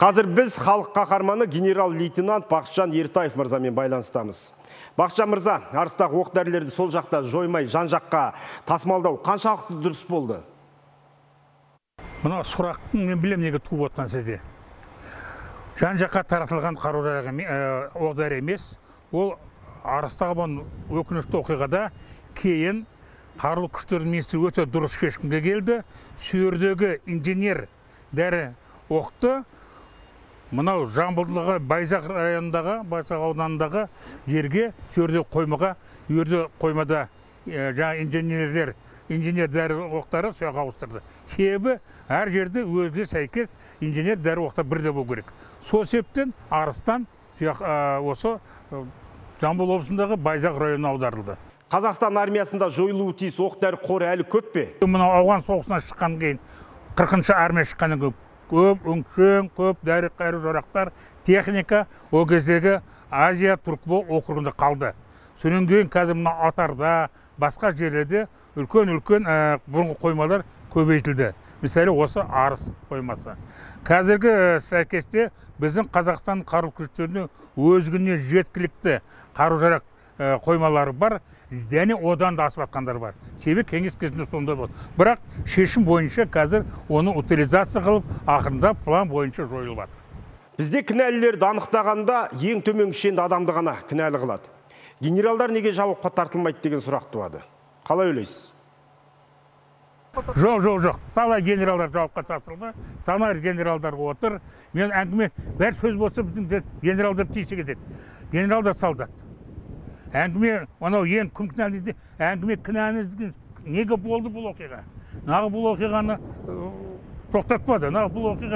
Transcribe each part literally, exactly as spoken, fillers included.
Қазір біз халық қаһарманы генерал-лейтенант Бақытжан Ертаев мырзамен байланыстамыз. Бақытжан мырза, арыстағы оқ-дәрілерді сол жақта жоймай жан-жаққа тасымалдау қаншалықты дұрыс болды? Мына сұрақтың мен білем неге туып отқан сізде. Жан-жаққа таратылған қару-жарақ оқ-дәрі емес. Ол арыстағы бұл өкінішті оқиғада кейін қарулы күштер министрі өте дұрыс шешімге келді. Сүйердегі инженер дәрі оқты мынау Жамбылдағы Байзақ районындағы, Байзақ ауданындағы жерге, сүйердегі қоймаға, үйерде қоймада жаңа инженерлер, инженер дәрі оқтары сояға ауыстырды. Себебі әр жерде өзге сәйкес инженер дәрі оқтар бірде болу керек. Сол себептен Арыстан осы Жамбыл облысындағы Байзақ районына аударылды. Қазақстан армиясында жойылуы тиіс оқ-дәрі қоры әлі көп пе? Мынау ауған соғысынан шыққан кейін, қырқыншы армия шыққаннан кейін көп өңшең, көп дәрі қару-жарақтар, техника ол кездегі Азия Турквол округында қалды. Сонан кейін қазір мына Атарда, басқа жерлерде үлкен-үлкен бұрынғы қоймалар көбейтілді. Мысалы осы Арыс қоймасы. Қазіргі сәйкесте біздің Қазақстан қарулы күштеріне өзгіне жеткілікті қару-жарақ қоймалары бар, және одан да асып атқандар бар. Себебі кеңес кезінде сонда болды. Бірақ шешім бойынша қазір оны утилизация қылып, ақырында план бойынша жойылып жатыр. Бізде кінәлілерді анықтағанда ең төмен кішенді адамды ғана кінәлі қылады. Генералдар неге жауапқа тартылмайды деген сұрақ туады. Қалай ойлайсыз? Жоқ, жоқ, жоқ. Талай генералдар жауапқа тартылды, талай генералдар отыр. Мен әңгіме, бәр сөз болса біздің генералдар тиісі кетеді. Генералдар солдат. Әңгіме, анау ең кім кінәлі дейді, әңгіме кінәңіз неге болды бұл оқиға? Нағы бұл оқиғаны тоқтатпады, нағы бұл оқиға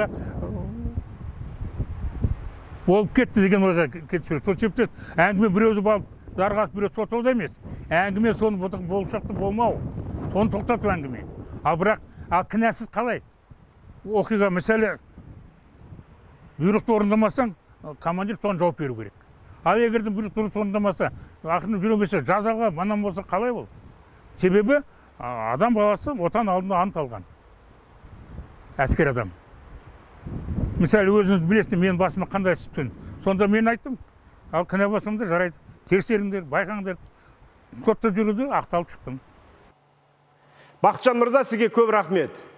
болып кетті деген ойға кетіп. Сол себептен әңгіме біреуді балып, дарғасы біреу сотылды емес. Әңгіме соны болашақта болмау, соны тоқтату әңгіме. Ал бірақ, ал кінәсіз қалай? Оқиға, мысалы, бұйрықты орындамасаң, командир соны жауап беру керек. Ал егердің бұйрықты дұрыс орындамаса, ақырында жүрмесе, жазаға манан болса қалай бол? Себебі адам баласы отан алдында ант алған. Әскер адам. Мысалы, өзіңіз білесін, мен басыма қандай шықсын. Сонда мен айттым, ал кінә басымды жарайды. Тексеріңдер, байқаңдер. Көптеп жүруді ақталып шықтым. Бақытжан мырза, сізге көп рахмет.